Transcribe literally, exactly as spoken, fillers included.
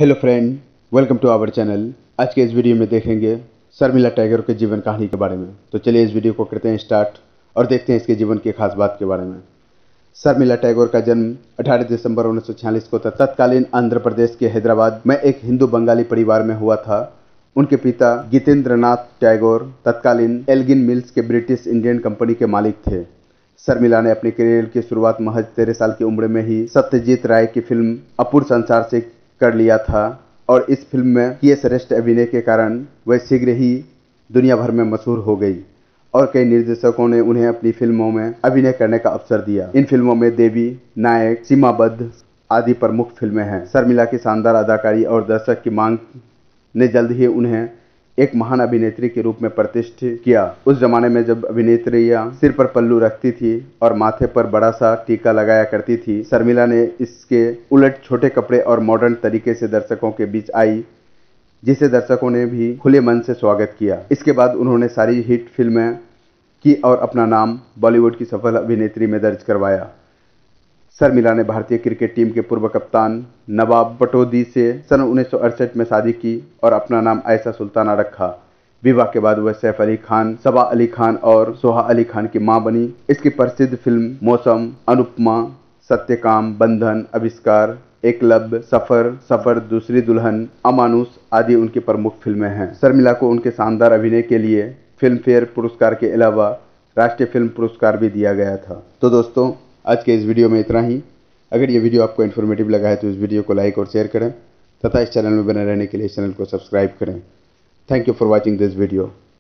Hello friend, welcome to our channel. आज के इस वीडियो में देखेंगे शर्मिला टैगोर के जीवन कहानी के बारे में। तो चलिए इस वीडियो को करते हैं स्टार्ट और देखते हैं इसके जीवन की खास बात के बारे में। शर्मिला टैगोर का जन्म अठारह दिसंबर उन्नीस सौ छियालीस को तत्कालीन आंध्र प्रदेश के हैदराबाद में एक हिंदू बंगाली परिवार में हुआ था। उनके पिता गीतेंद्रनाथ टैगोर तत्कालीन एल्गिन मिल्स के ब्रिटिश इंडियन कंपनी के मालिक थे। शर्मिला ने अपने करियर की शुरुआत महज तेरह साल की उम्र में ही सत्यजीत राय की फिल्म अपूर्व संसार से कर लिया था और इस फिल्म में किए श्रेष्ठ अभिनय के कारण वह शीघ्र ही दुनिया भर में मशहूर हो गई और कई निर्देशकों ने उन्हें अपनी फिल्मों में अभिनय करने का अवसर दिया। इन फिल्मों में देवी, नायक, सीमाबद्ध आदि प्रमुख फिल्में हैं। शर्मिला की शानदार अदाकारी और दर्शक की मांग ने जल्द ही उन्हें एक महान अभिनेत्री के रूप में प्रतिष्ठित किया। उस जमाने में जब अभिनेत्रियां सिर पर पल्लू रखती थी और माथे पर बड़ा सा टीका लगाया करती थी, शर्मिला ने इसके उलट छोटे कपड़े और मॉडर्न तरीके से दर्शकों के बीच आई, जिसे दर्शकों ने भी खुले मन से स्वागत किया। इसके बाद उन्होंने सारी हिट फिल्में की और अपना नाम बॉलीवुड की सफल अभिनेत्री में दर्ज करवाया। शर्मिला ने भारतीय क्रिकेट टीम के पूर्व कप्तान नवाब पटौदी से सन उन्नीस सौ अड़सठ में शादी की और अपना नाम आयशा सुल्ताना रखा। विवाह के बाद वह सैफ अली खान, सबा अली खान और सोहा अली खान की मां बनी। इसकी प्रसिद्ध फिल्म मौसम, अनुपमा, सत्यकाम, बंधन, आविष्कार, एकलव्य, सफर, सफर, दूसरी दुल्हन, अमानुष आदि उनकी प्रमुख फिल्में हैं। शर्मिला को उनके शानदार अभिनय के लिए फिल्म फेयर पुरस्कार के अलावा राष्ट्रीय फिल्म पुरस्कार भी दिया गया था। तो दोस्तों, आज के इस वीडियो में इतना ही। अगर ये वीडियो आपको इन्फॉर्मेटिव लगा है तो इस वीडियो को लाइक और शेयर करें तथा इस चैनल में बने रहने के लिए इस चैनल को सब्सक्राइब करें। Thank you for watching this video.